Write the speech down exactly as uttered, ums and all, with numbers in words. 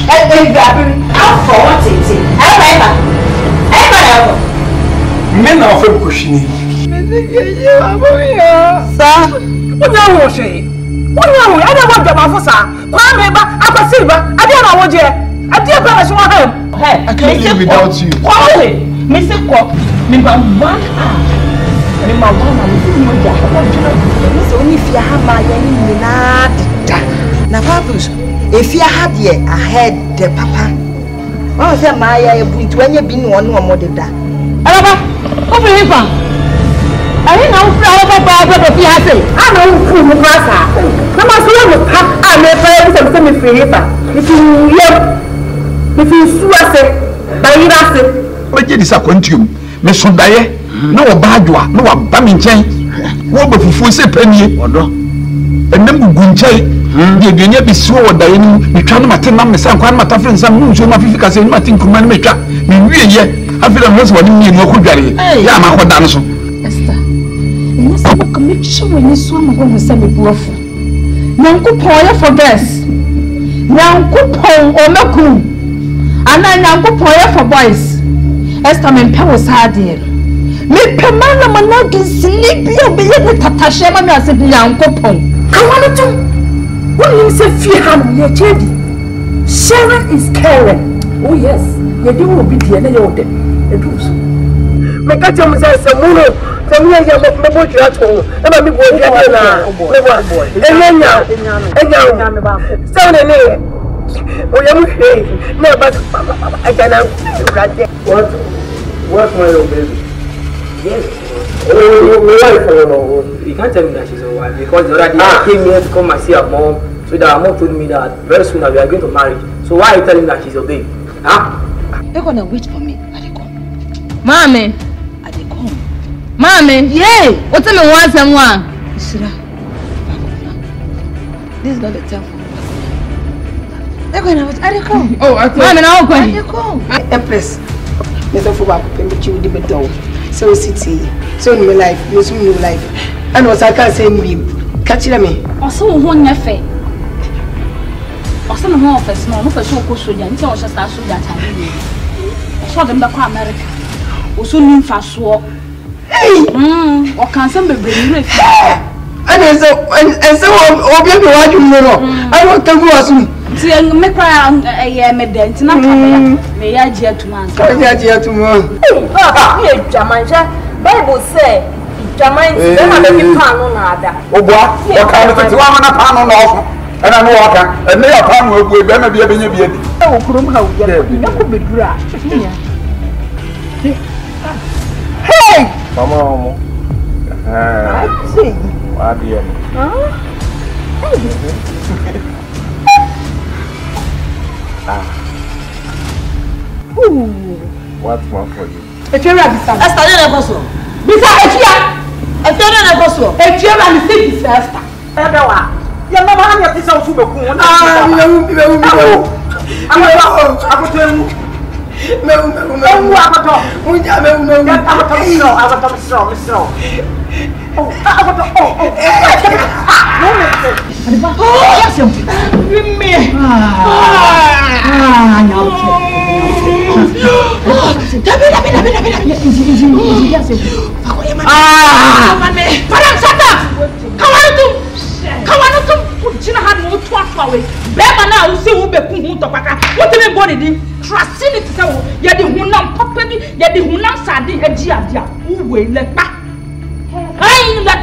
Eh, grabbing. How for what it is? Ever, ever, ever. Men are from Kushini. Sir, what are you saying? What are you? I don't want them for sir. Come here, I can see, but I don't know what you are. I didn't promise you him. I can't live without you. Quality, Mister Cock, member one hour. Member one hour, Mister only if you have my now, Papas, if you had ye ahead the papa, what was that my point when you been one more than that? Over here, I didn't know Papa, but he has it. I know who was that. Come on, so you pack and make a semi free. If you hear, if you sue us, by you, what did disappoint you? Miss Sunday, no badwa, no baminchain, what but for say penny or no, and then Gunchai. The Guinea be so that you can't matter, Miss Anquan, friends, some moves, you might say, Martin command me trap. Me, yet, I feel I'm not one in your good daddy. Yeah, my hot dinosaur. Esther, you must have a conviction when you saw my home with semi bluff. Now, good power for this. Now, good power or no cool. And I now good power for boys. Esther, my pen was hard here. Me, Pamela Manaki, sleepy, obeying the Tatasha, and I said, young coupon. I want to. When you say fear harm, you're changing. Sharing is caring. Oh, yes. You do be the other day. It was. Make a jump says some moon. Some years of my boy at home. And I'm going to get now. And then now, and now, sound a name. Oh, you're okay. No, but I cannot. What? What's my old baby? Yes. Oh, my wife, oh, you can't tell me that she's a wife because the other day I came here to come and see her mom. So that her mom told me that very soon we are going to marry. So why are you telling me that she's a baby? Huh? They're gonna wait for me. Are they come? Mommy. Are they come? Mommy. Yay! What's the one and one? Isra. This is not the time for me. They're gonna wait. Are they come? Oh, I thought. Mommy, now come. Are they come? Empress. Mister Fuba, permit you to be down. So city, so new life, you soon new life. And what I can say, me, catch me. Also, one nefe. Also, no more of a small, no for so close to you. I just start so that I saw them back to America. Also, new fast walk. Hey, hm, or can some be bringing it? And so, and so, Obi, what you know, I want to go soon. See, make a medent, not may I jeer to man. I jeer to man. Hey, Jamanja, Bible say, Jamanja, never let me pan on other. Oh, what? What kind of a woman a pan on off? And I know I can, and they are pan with them be a baby. Oh, Kuruma, you could be dry. Hey! Mama, I see. What dear? Ah. Ooh. What's more for you? If you're right, Esther, you're not possible. Besides, if you're not possible, if you're not the same Esther, your mama has this out to the moon. Ah, no, no, no, no. I'm going to tell you. No, no, no, no, no, no, no, no, I want to strong, strong. Oh, I want to, oh, oh, oh, yes, you me. Ah, no. Ah, Parang Sata. Kawan tu, kawan tu, Cina had no twat away. Bema na usi ube kuhunto paka. What do you body di? Trust in it so. Ya di hunam papa bi, ya di hunam sadi eji adia. Uwe lepa. Hey, you